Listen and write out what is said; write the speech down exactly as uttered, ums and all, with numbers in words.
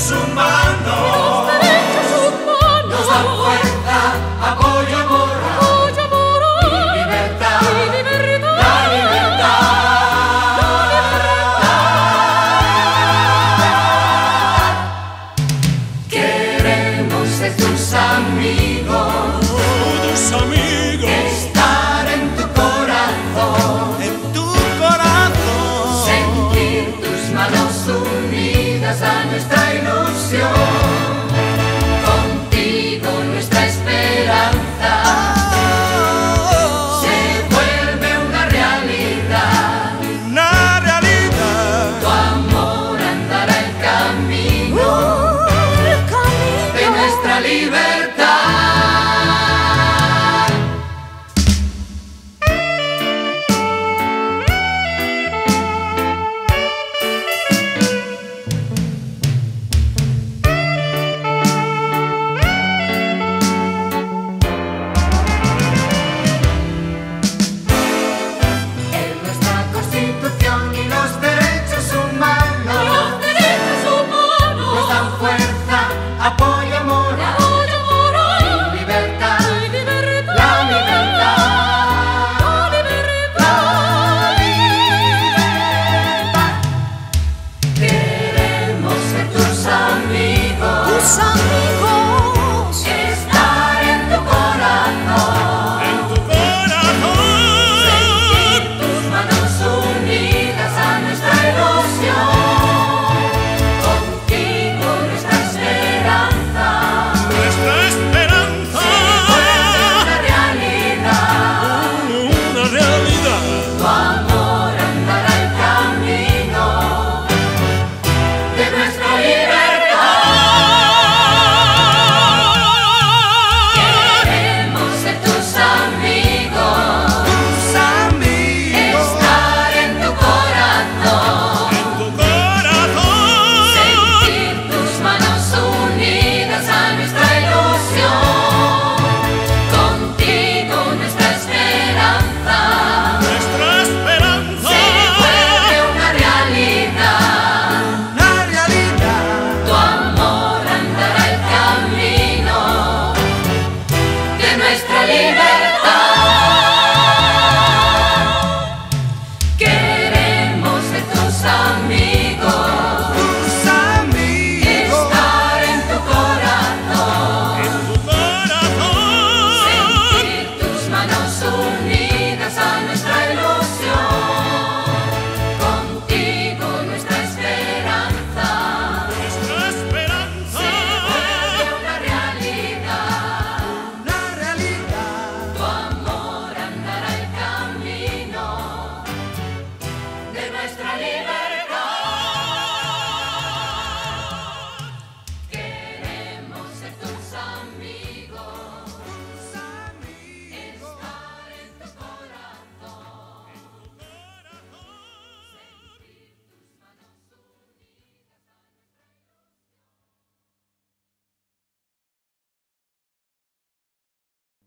derechos humanos, los derechos humanos nos dan fuerza, apoyo, amor, apoyo, amor y libertad, y libertad, la libertad. Queremos ser tus amigos, tus amigos, estar en tu corazón, en tu corazón, sentir tus manos unidas a nuestra ilusión. Contigo nuestra esperanza se vuelve una realidad. una realidad. Tu amor andará el camino el camino de nuestra libertad. En nuestra Constitución y los derechos humanos los derechos humanos nos dan fuerza, apoyo, amor, apoyo, amor y libertad, y libertad, la libertad, la libertad. la libertad. Queremos ser tus amigos, Tus amigos estar en tu corazón, En tu corazón, tus manos unidas a nuestra ilusión. Contigo nuestra esperanza nuestra esperanza, vuelve una realidad. una realidad. Tu amor